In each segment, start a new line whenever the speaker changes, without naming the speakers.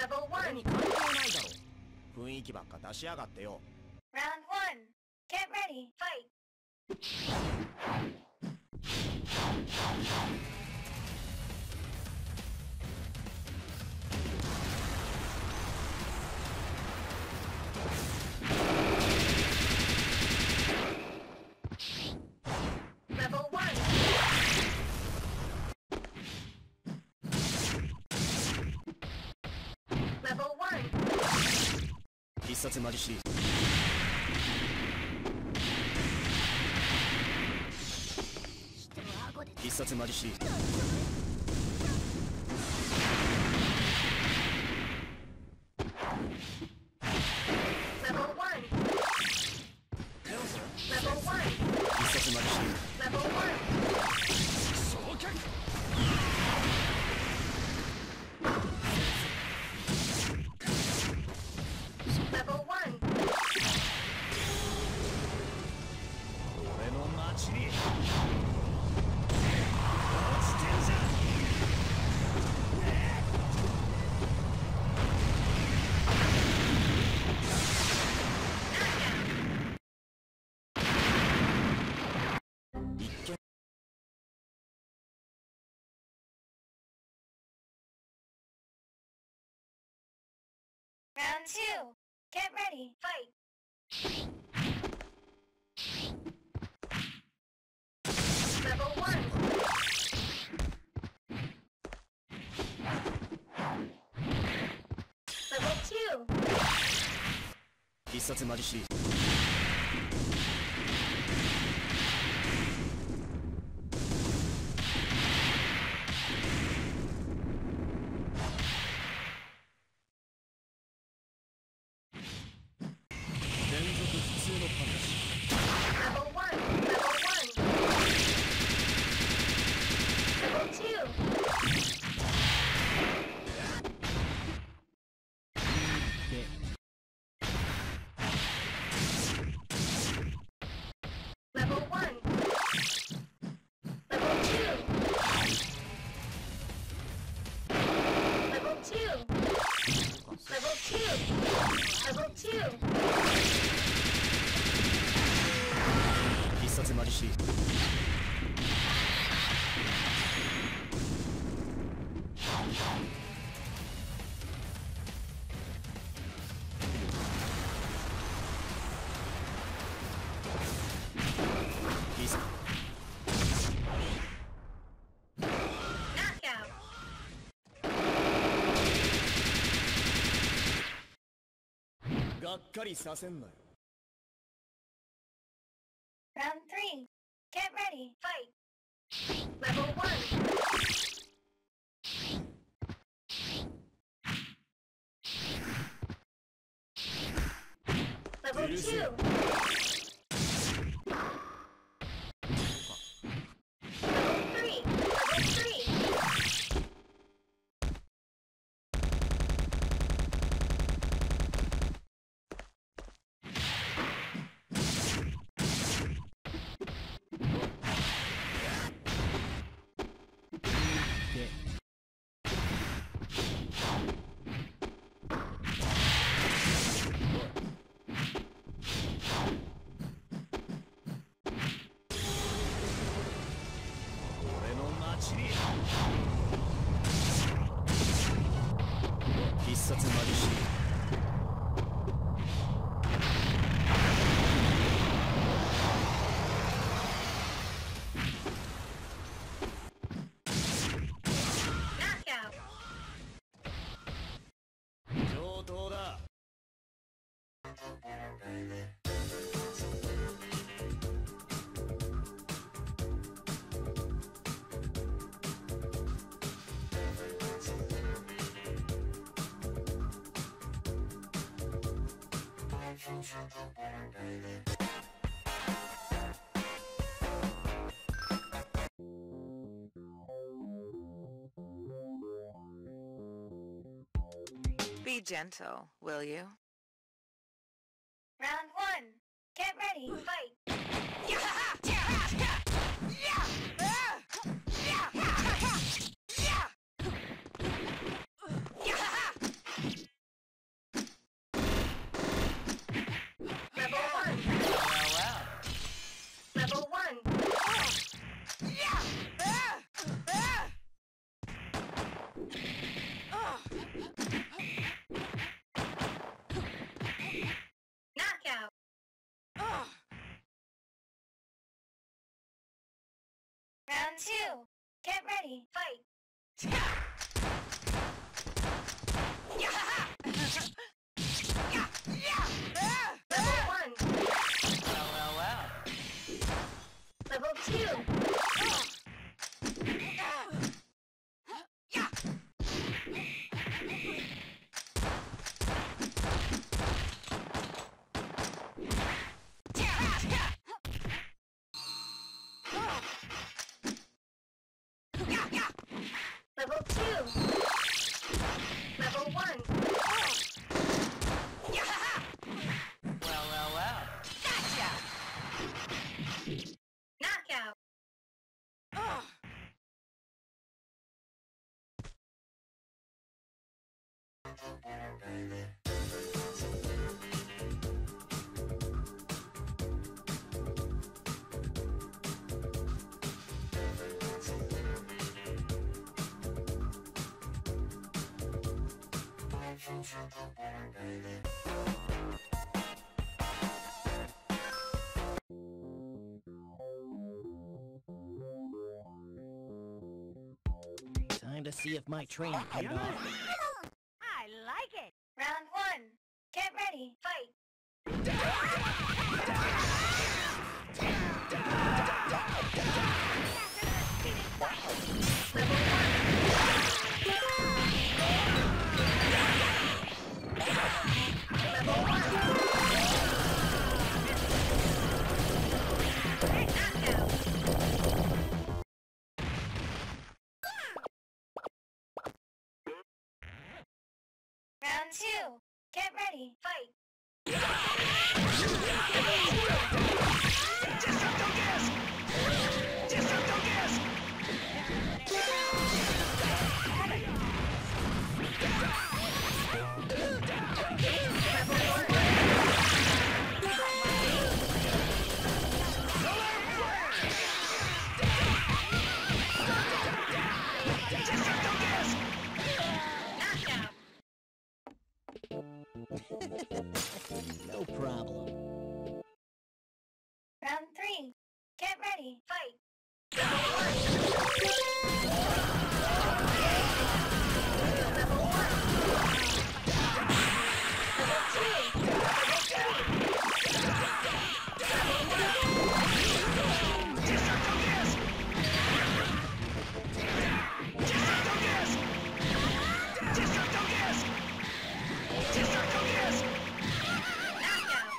Level
俺
1.
に関係ないだろ。雰囲気ばっか出しやがってよ。
Round 1. Get ready. Fight. Level 1. Level 1.
必殺マジシリーズ。必殺マジシリーズ。
Level 1. Level 1.
必殺マジシリーズ。
Level 1.
総決。
Level 1.
俺の町に落ちてんじゃん。一見
Round 2. Get ready. Fight. Level 1. Level 2.
必殺マジシリーズ。連続普通のパンだし。
Level 1. Level 1. Level 2.
で
Level 1. Level 2. Level 2. Level 2. Level 2.
必殺マジシリーズ。必殺
Knockout.
がっかりさせんなよ。
Round 3. Get ready. Fight. Level 1. Level 2. Level 3. Level 3.
必殺マジシリーズ。
Knockout.
上等だ。
Be gentle, will you?
Round 1. Get ready. Fight. Knockout. Round 2. Get ready. Fight. Level 1.
Well.
Level 2. Level 2. Level 1.
Well. Gotcha!
Knockout.
Time to see if my training paid off.
I like it.
Round 1. Get ready. Fight. Level 1. Level 1. Knockout. Round 2. Get ready. Fight. Knockout.
No problem.
Round 3. Get ready. Fight. Level 1. Level 2. Knockout.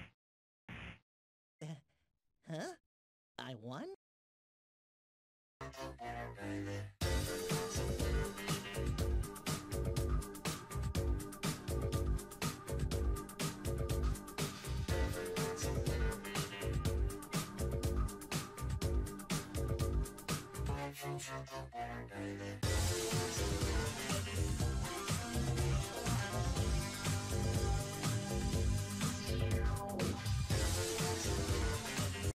Huh? I won?
Baby.